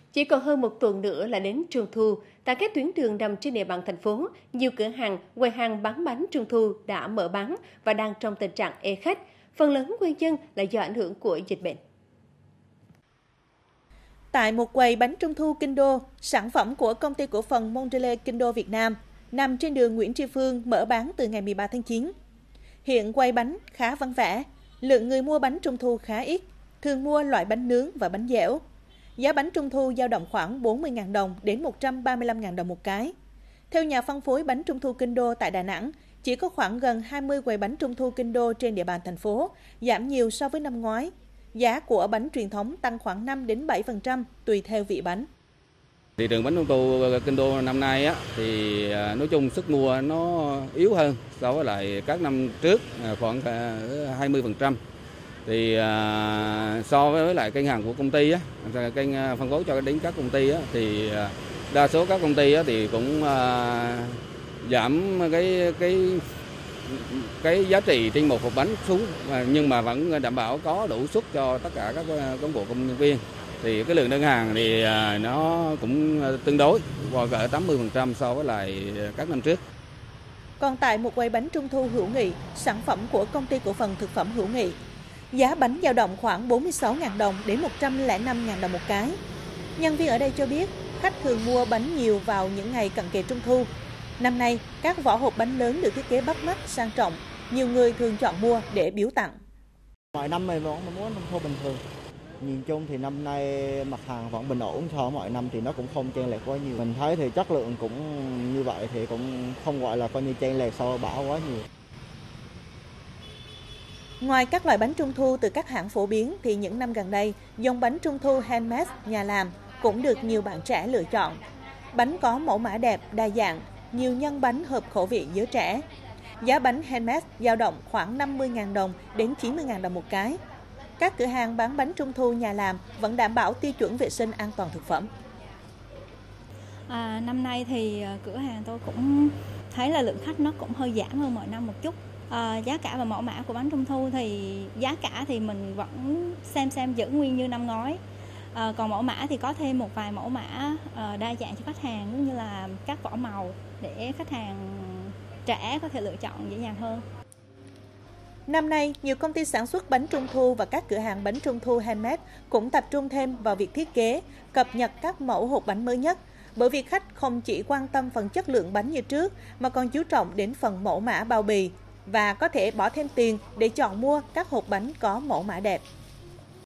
Chỉ còn hơn một tuần nữa là đến Trung thu, tại các tuyến đường nằm trên địa bàn thành phố, nhiều cửa hàng, quầy hàng bán bánh Trung thu đã mở bán và đang trong tình trạng ê khách. Phần lớn nguyên nhân là do ảnh hưởng của dịch bệnh. Tại một quầy bánh Trung thu Kinh Đô, sản phẩm của công ty cổ phần Mondelez Kinh Đô Việt Nam nằm trên đường Nguyễn Tri Phương mở bán từ ngày 13 tháng 9. Hiện quầy bánh khá vắng vẻ, lượng người mua bánh Trung thu khá ít, thường mua loại bánh nướng và bánh dẻo. Giá bánh Trung thu dao động khoảng 40.000 đồng đến 135.000 đồng một cái. Theo nhà phân phối bánh Trung thu Kinh Đô tại Đà Nẵng, chỉ có khoảng gần 20 quầy bánh Trung thu Kinh Đô trên địa bàn thành phố, giảm nhiều so với năm ngoái. Giá của bánh truyền thống tăng khoảng 5 đến 7% tùy theo vị bánh. Thị trường bánh Trung thu Kinh Đô năm nay thì nói chung sức mua nó yếu hơn so với lại các năm trước khoảng 20%. Thì so với lại kênh hàng của công ty kênh phân phối cho đến các công ty thì đa số các công ty thì cũng giảm cái giá trị trên một hộp bánh xuống, nhưng mà vẫn đảm bảo có đủ suất cho tất cả các cán bộ công nhân viên. Thì cái lượng đơn hàng thì nó cũng tương đối, vào cỡ 80% so với lại các năm trước. Còn tại một quầy bánh Trung thu Hữu Nghị, sản phẩm của công ty cổ phần thực phẩm Hữu Nghị, giá bánh dao động khoảng 46.000 đồng đến 105.000 đồng một cái. Nhân viên ở đây cho biết, khách thường mua bánh nhiều vào những ngày cận kề Trung thu. Năm nay, các vỏ hộp bánh lớn được thiết kế bắt mắt, sang trọng, nhiều người thường chọn mua để biếu tặng. Mọi năm mình vẫn muốn Trung thu bình thường. Nhìn chung thì năm nay mặt hàng vẫn bình ổn, so với mọi năm thì nó cũng không chênh lệch quá nhiều. Mình thấy thì chất lượng cũng như vậy thì cũng không gọi là coi như chênh lệch so với bão quá nhiều. Ngoài các loại bánh Trung thu từ các hãng phổ biến thì những năm gần đây, dòng bánh Trung thu handmade nhà làm cũng được nhiều bạn trẻ lựa chọn. Bánh có mẫu mã đẹp, đa dạng, nhiều nhân bánh hợp khẩu vị giới trẻ. Giá bánh handmade dao động khoảng 50.000 đồng đến 90.000 đồng một cái. Các cửa hàng bán bánh Trung thu nhà làm vẫn đảm bảo tiêu chuẩn vệ sinh an toàn thực phẩm. Năm nay thì cửa hàng tôi cũng thấy là lượng khách nó cũng hơi giảm hơn mọi năm một chút. Giá cả và mẫu mã của bánh Trung thu thì giá cả thì mình vẫn xem giữ nguyên như năm ngoái. Còn mẫu mã thì có thêm một vài mẫu mã đa dạng cho khách hàng, cũng như là các vỏ màu để khách hàng trẻ có thể lựa chọn dễ dàng hơn. Năm nay, nhiều công ty sản xuất bánh Trung thu và các cửa hàng bánh Trung thu handmade cũng tập trung thêm vào việc thiết kế, cập nhật các mẫu hộp bánh mới nhất, bởi vì khách không chỉ quan tâm phần chất lượng bánh như trước mà còn chú trọng đến phần mẫu mã bao bì và có thể bỏ thêm tiền để chọn mua các hộp bánh có mẫu mã đẹp.